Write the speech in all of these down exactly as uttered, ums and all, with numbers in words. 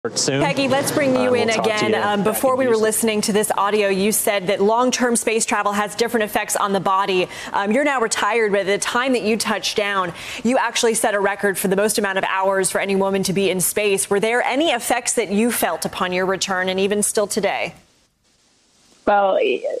Soon. Peggy, let's bring you uh, in we'll again. You um, before we were listening to this audio, you said that long-term space travel has different effects on the body. Um, you're now retired, but at the time that you touched down, you actually set a record for the most amount of hours for any woman to be in space. Were there any effects that you felt upon your return, and even still today? Well,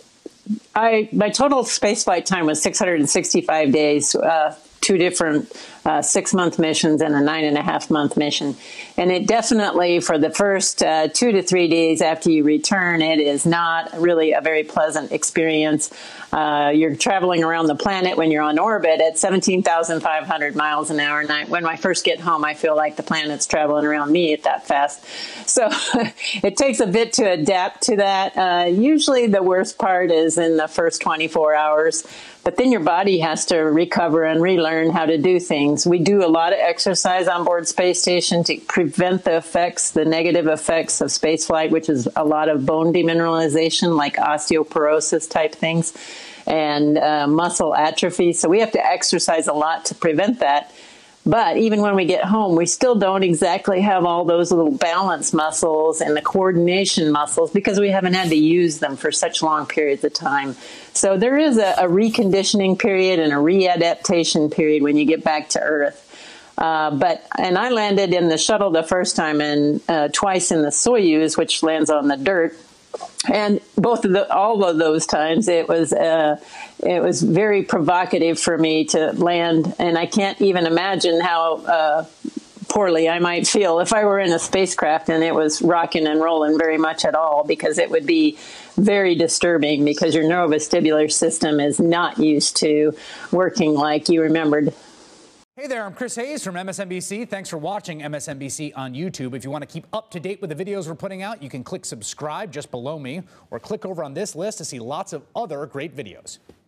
I my total spaceflight time was six hundred sixty-five days. Uh, two different uh, six-month missions and a nine-and-a-half-month mission. And it definitely, for the first uh, two to three days after you return, it is not really a very pleasant experience. Uh, you're traveling around the planet when you're on orbit at seventeen thousand five hundred miles an hour. And I, when I first get home, I feel like the planet's traveling around me at that fast. So it takes a bit to adapt to that. Uh, usually the worst part is in the first twenty-four hours. But then your body has to recover and relearn how to do things. We do a lot of exercise on board space station to prevent the effects, the negative effects of spaceflight, which is a lot of bone demineralization, like osteoporosis type things, and uh, muscle atrophy. So we have to exercise a lot to prevent that. But even when we get home, we still don't exactly have all those little balance muscles and the coordination muscles because we haven't had to use them for such long periods of time. So there is a, a reconditioning period and a readaptation period when you get back to Earth. Uh, but and I landed in the shuttle the first time and uh, twice in the Soyuz, which lands on the dirt. And both of the, all of those times, it was uh, it was very provocative for me to land, and I can't even imagine how uh, poorly I might feel if I were in a spacecraft and it was rocking and rolling very much at all, because it would be very disturbing because your neurovestibular system is not used to working like you remembered. Hey there, I'm Chris Hayes from M S N B C. Thanks for watching M S N B C on YouTube. If you want to keep up to date with the videos we're putting out, you can click subscribe just below me or click over on this list to see lots of other great videos.